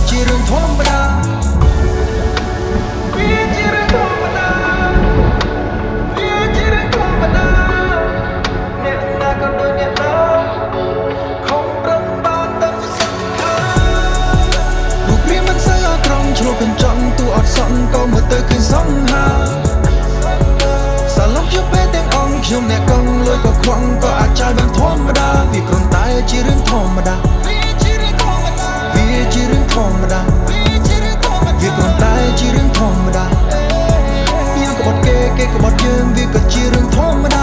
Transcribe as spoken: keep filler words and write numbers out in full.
ជារឿងធម្មតាវាជារឿងធម្មតាវាជារឿងធម្មតាអ្នកណាក៏ដូចអ្នកណាខំប្រឹងបានតែសង្ឃារូបរាងមិនសូវអត់ត្រង់ឆ្លុះកញ្ចក់ទូអត់សក់ក៏មើលទៅឃើញសង្ហាសាឡុកជាពេលទាំងអង្គខ្ញុំអ្នកកង់លុយក៏ខ្វង់ក៏អាចចាយបានធម្មតាវាគ្រាន់តែជារឿងធម្មតាវាជារឿងធម្មតាវាជារឿងធម្មតាវាគ្រាន់តែជារឿងធម្មតាយើងក៏បាត់គេគេក៏បាត់យើងវាក៏ជារឿងធម្មតា